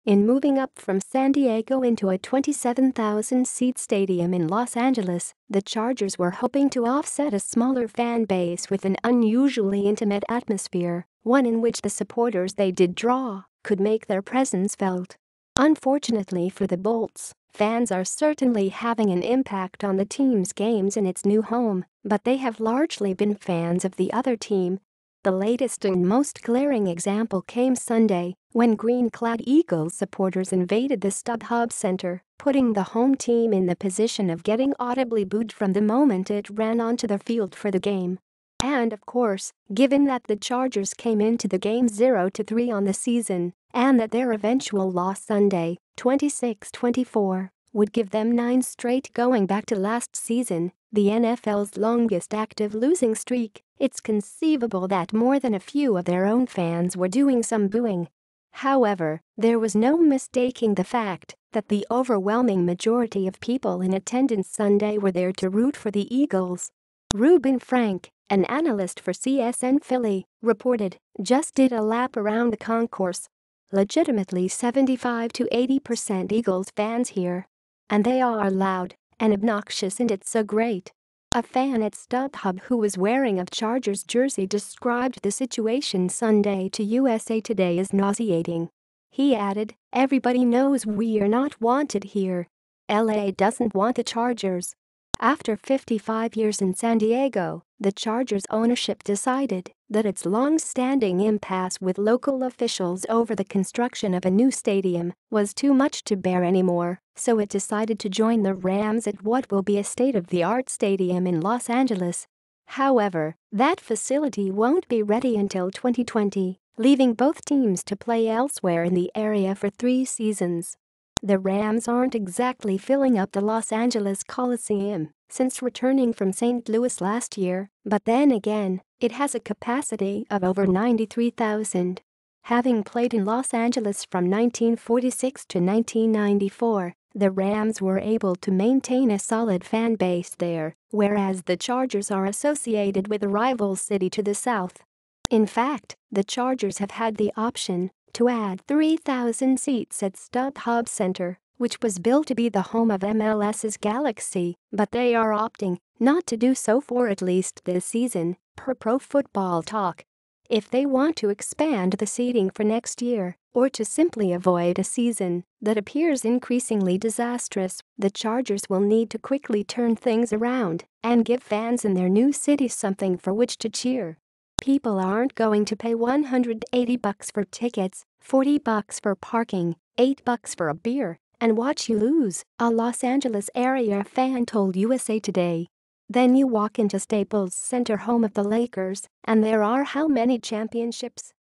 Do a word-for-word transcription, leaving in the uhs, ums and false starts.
In moving up from San Diego into a twenty-seven thousand seat stadium in Los Angeles, the Chargers were hoping to offset a smaller fan base with an unusually intimate atmosphere, one in which the supporters they did draw could make their presence felt. Unfortunately for the Bolts, fans are certainly having an impact on the team's games in its new home, but they have largely been fans of the other team. The latest and most glaring example came Sunday, when green-clad Eagles supporters invaded the StubHub Center, putting the home team in the position of getting audibly booed from the moment it ran onto the field for the game. And of course, given that the Chargers came into the game zero to three on the season, and that their eventual loss Sunday, twenty-six twenty-four, would give them nine straight going back to last season, the N F L's longest active losing streak, it's conceivable that more than a few of their own fans were doing some booing. However, there was no mistaking the fact that the overwhelming majority of people in attendance Sunday were there to root for the Eagles. Reuben Frank, an analyst for C S N Philly, reported, "Just did a lap around the concourse. Legitimately seventy-five to eighty percent Eagles fans here. And they are loud and obnoxious, and it's so great." A fan at StubHub who was wearing a Chargers jersey described the situation Sunday to U S A Today as nauseating. He added, "Everybody knows we're not wanted here. L A doesn't want the Chargers." After fifty-five years in San Diego, the Chargers ownership decided that its long-standing impasse with local officials over the construction of a new stadium was too much to bear anymore, so it decided to join the Rams at what will be a state-of-the-art stadium in Los Angeles. However, that facility won't be ready until twenty twenty, leaving both teams to play elsewhere in the area for three seasons. The Rams aren't exactly filling up the Los Angeles Coliseum since returning from Saint Louis last year, but then again, it has a capacity of over ninety-three thousand. Having played in Los Angeles from nineteen forty-six to nineteen ninety-four, the Rams were able to maintain a solid fan base there, whereas the Chargers are associated with a rival city to the south. In fact, the Chargers have had the option to add three thousand seats at StubHub Center, which was built to be the home of MLS's Galaxy, but they are opting not to do so for at least this season, per Pro Football Talk. If they want to expand the seating for next year, or to simply avoid a season that appears increasingly disastrous, the Chargers will need to quickly turn things around and give fans in their new city something for which to cheer. People aren't going to pay one hundred eighty bucks for tickets, forty bucks for parking, eight bucks for a beer, and watch you lose, a Los Angeles area fan told U S A Today. Then you walk into Staples Center, home of the Lakers, and there are how many championships?